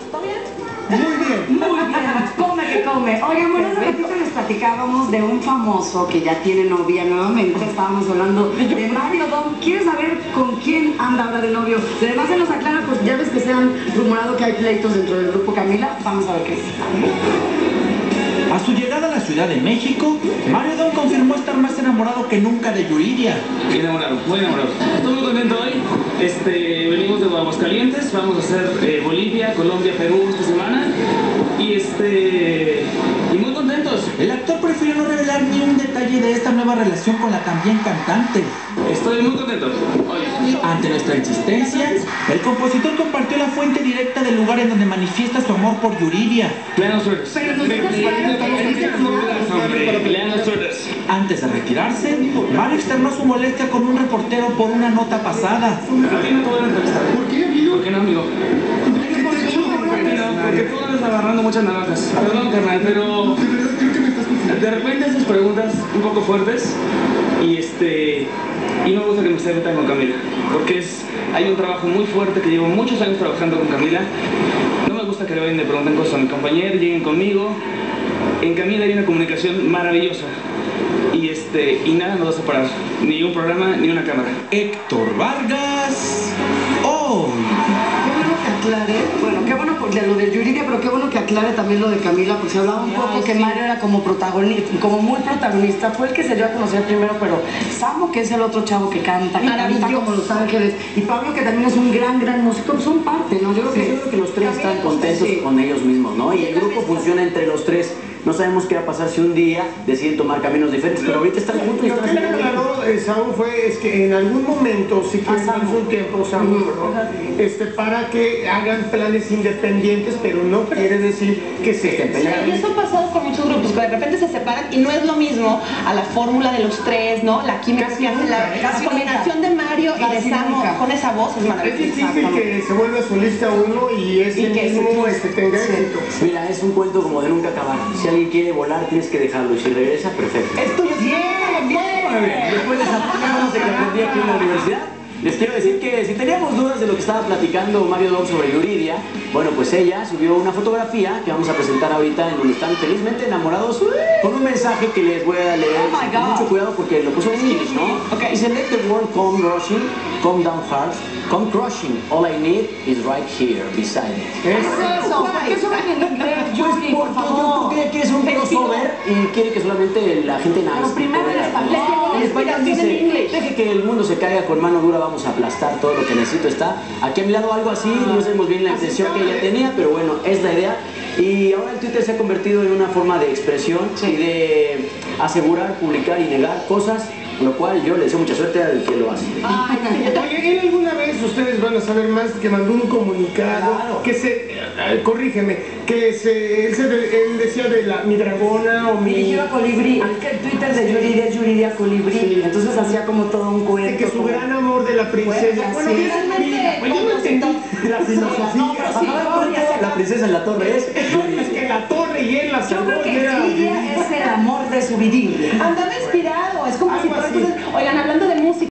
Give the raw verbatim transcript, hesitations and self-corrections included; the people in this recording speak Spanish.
¿Todo bien? Muy bien. Muy bien, come que come. Oigan, bueno, hace ratito les platicábamos de un famoso que ya tiene novia nuevamente. Estábamos hablando de Mario Dom. ¿Quieres saber con quién anda ahora de novio? Y además se nos aclara, pues ya ves que se han rumorado que hay pleitos dentro del grupo Camila. Vamos a ver qué es. A su llegada a la Ciudad de México, Mario Dom confirmó estar más enamorado que nunca de Yuridia. Enamorado, muy enamorado. Estoy muy contento hoy. Este, venimos de Aguascalientes, vamos a hacer eh, Bolivia, Colombia, Perú esta semana. Y este. Y muy contentos. El actor prefirió no revelar ni un detalle de esta nueva relación con la también cantante. Estoy muy contento hoy. Ante nuestra insistencia, el compositor compartió la fuente directa del lugar en donde manifiesta su amor por Yuridia. Lean los suéteres. Pero nos dejas claro. Lean los suéteres. Antes de retirarse, Mario externó su molestia con un reportero por una nota pasada. A ti no te voy a entrevistar. ¿Por qué, amigo? ¿Por qué no, amigo? Porque tú andas agarrando muchas navajas. Perdón, carnal, pero De verdad creo que me estás confundiendo. de repente haces preguntas un poco fuertes y este y no me gusta que me se metan con Camila, porque es hay un trabajo muy fuerte que llevo muchos años trabajando con Camila. No me gusta que le vayan y le pregunten cosas a mi compañero, lleguen conmigo. En Camila hay una comunicación maravillosa y este y nada nos va a separar, ni un programa ni una cámara. Héctor Vargas, hoy. Qué bueno que aclare, bueno, qué bueno por de lo de Yuridia, pero qué bueno que aclare también lo de Camila, porque se hablaba un poco que Mario era como protagonista, como muy protagonista, fue el que se dio a conocer primero, pero Samo, que es el otro chavo que canta, que canta como Los Ángeles, y Pablo, que también es un gran, gran músico, pues son parte, ¿no? Yo creo Sí, que, yo creo que los tres están contentos sí. con ellos mismos, ¿no? Y el grupo funciona entre los tres. No sabemos qué va a pasar si un día deciden tomar caminos diferentes, pero ahorita están juntos y Lo están que me haciendo bien. aclaró eh, Saúl fue es que en algún momento, si quieren darse un tiempo, Saúl, perdón, este, para que hagan planes independientes, pero no quiere decir que se estén Y peleando. eso ha pasado con muchos grupos, que de repente se separan y no es lo mismo a la fórmula de los tres, ¿no? La química Casi que hace la, nunca, casi la combinación de Mario y Casi de Samo nunca. con esa voz es Es maravillosa. difícil que se vuelva solista uno y ese Y que mismo se- este, tenga sí. éxito. Mira, es un cuento como de nunca acabar. Si alguien quiere volar, tienes que dejarlo. Y si regresa, perfecto. Es tuyo. Bien, bien. Después de esa plática que aprendí aquí en la universidad, les quiero decir que si teníamos dudas de lo que estaba platicando Mario Dom sobre Yuridia, bueno, pues ella subió una fotografía que vamos a presentar ahorita en donde están felizmente enamorados con un mensaje que les voy a leer. Oh my Con God. mucho cuidado porque lo puso en inglés, ¿no? Okay. Dice, let the world come rushing, come down hard, come crushing. All I need is right here, beside it. Eso, ¿por qué suben en inglés, Yuri, por Porque yo favor? creo que quiere ser un crossover y quiere que solamente la gente nace. Pero primero en español. En español Inspiración en dice, inglés. deje que el mundo se caiga con mano dura, vamos a aplastar todo lo que necesito está. Aquí a mi lado algo así, no sabemos bien la intención que ella tenía, pero bueno, es la idea. Y ahora el Twitter se ha convertido en una forma de expresión y de asegurar, publicar y negar cosas, lo cual yo le deseo mucha suerte al que lo hace. Oye, ¿él alguna vez, ustedes van a saber más, que mandó un comunicado, Claro. que se, eh, corrígeme, que se, él, se, él decía de la, mi dragona o mi... Dirigido a Colibrí, es que el Twitter de Yuridia es Yuridia Colibrí, Sí. entonces hacía como todo un de cuento. que su como- gran amor de la princesa. Pues, Bueno, sí. bien, Realmente, oye, yo no entendí la No, filosofía. pero sí, La princesa en la torre es Es que la torre y él la yo salvó creo y que era... Lidia es el amor de su vidilla. Andaba inspirado, es como si Algo fuera- así. entonces, oigan, hablando de música.